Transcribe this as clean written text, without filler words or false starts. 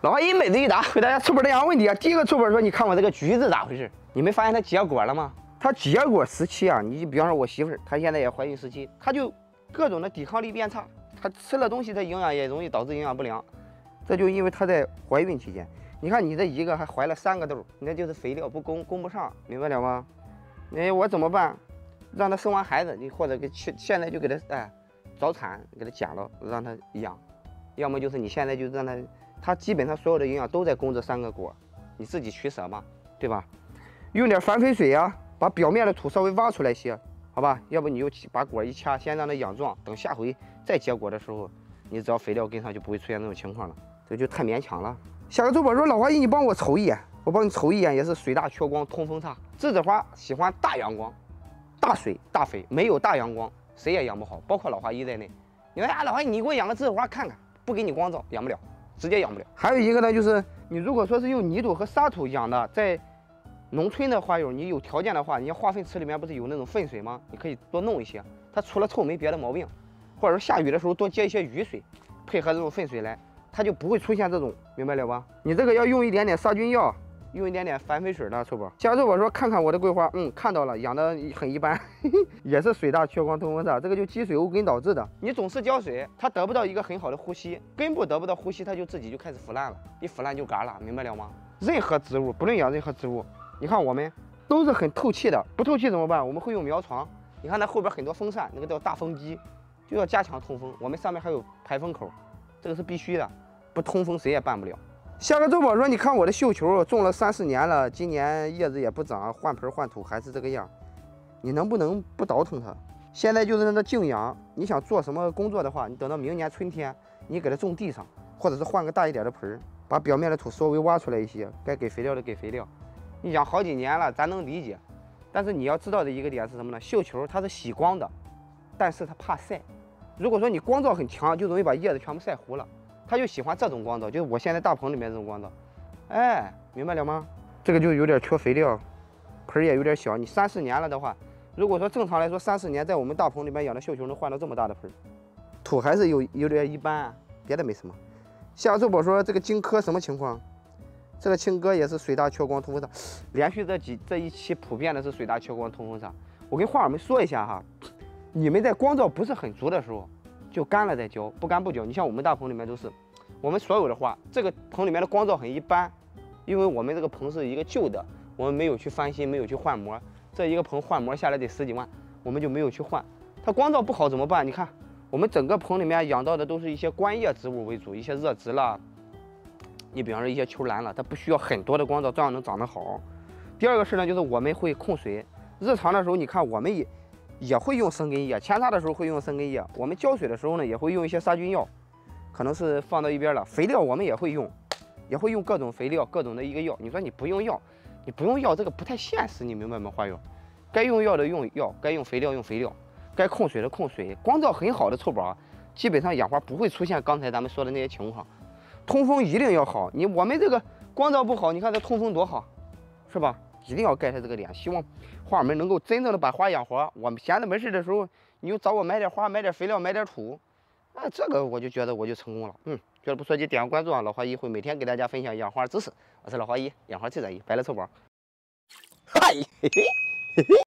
老阿姨每日一答，给大家出本这两个问题啊。第一个出本说，你看我这个橘子咋回事？你没发现它结果了吗？它结果时期啊，你比方说我媳妇儿，她现在也怀孕时期，她就各种的抵抗力变差，她吃了东西，她营养也容易导致营养不良。这就因为她在怀孕期间，你看你这一个还怀了3个豆，那就是肥料不供不上，明白了吗？哎，我怎么办？让她生完孩子，你或者现在就给她早产给她剪了，让她养，要么就是你现在就让她基本上所有的营养都在供这3个果，你自己取舍嘛，对吧？用点反肥水啊，把表面的土稍微挖出来些，好吧？要不你就把果一掐，先让它养壮，等下回再结果的时候，你只要肥料跟上，就不会出现这种情况了。这就太勉强了。下个周宝说，老华姨，你帮我瞅一眼，我帮你瞅一眼，也是水大缺光，通风差。栀子花喜欢大阳光、大水、大肥，没有大阳光谁也养不好，包括老华姨在内。你说呀，老华姨，你给我养个栀子花看看，不给你光照，养不了，直接养不了。还有一个呢，就是你如果说是用泥土和沙土养的，在农村的花友，你有条件的话，你化粪池里面不是有那种粪水吗？你可以多弄一些，它除了臭没别的毛病。或者说下雨的时候多接一些雨水，配合这种粪水来，它就不会出现这种，明白了吧？你这个要用一点点杀菌药，用一点点反肥水的，臭宝。下周我说看看我的桂花，看到了，养的很一般，也是水大缺光通风差，这个就积水沤根导致的。你总是浇水，它得不到一个很好的呼吸，根部得不到呼吸，它就自己就开始腐烂了，一腐烂就干了，明白了吗？任何植物，不论养任何植物，你看我们都是很透气的，不透气怎么办？我们会用苗床，你看它后边很多风扇，那个叫大风机，就要加强通风。我们上面还有排风口，这个是必须的，不通风谁也办不了。下个周宝说，你看我的绣球种了3、4年了，今年叶子也不长，换盆换土还是这个样，你能不能不倒腾它？现在就是让它静养。你想做什么工作的话，你等到明年春天，你给它种地上，或者是换个大一点的盆，把表面的土稍微挖出来一些，该给肥料的给肥料。你养好几年了，咱能理解。但是你要知道的一个点是什么呢？绣球它是喜光的，但是它怕晒。如果说你光照很强，就容易把叶子全部晒糊了。它就喜欢这种光照，就是我现在大棚里面这种光照。哎，明白了吗？这个就有点缺肥料，盆也有点小。你3、4年了的话，如果说正常来说3、4年在我们大棚里面养的绣球能换到这么大的盆，土还是有点一般，别的没什么。下周宝说这个荆轲什么情况？这个青哥也是水大缺光通风差，连续这一期普遍的是水大缺光通风差。我跟花友们说一下哈，你们在光照不是很足的时候，就干了再浇，不干不浇。你像我们大棚里面都是，我们所有的花，这个棚里面的光照很一般，因为我们这个棚是一个旧的，我们没有去翻新，没有去换膜。这一个棚换膜下来得10几万，我们就没有去换。它光照不好怎么办？你看我们整个棚里面养到的都是一些观叶植物为主，一些热植啦。你比方说一些球兰了，它不需要很多的光照，照样能长得好。第二个事呢，就是我们会控水。日常的时候，你看我们也会用生根叶，扦插的时候会用生根叶。我们浇水的时候呢，也会用一些杀菌药，可能是放到一边了。肥料我们也会用各种肥料，各种的一个药。你说你不用药，这个不太现实，你明白吗？花友，该用药的用药，该用肥料用肥料，该控水的控水。光照很好的臭宝，基本上养花不会出现刚才咱们说的那些情况。通风一定要好，我们这个光照不好，你看这通风多好，是吧？一定要盖上这个脸。希望花友们能够真正的把花养活。我们闲着没事的时候，你就找我买点花，买点肥料，买点土，这个我就觉得我就成功了。觉得不错就点个关注啊，老花姨会每天给大家分享养花知识。我是老花姨，养花最专一，白了臭宝。嗨，嘿嘿嘿嘿。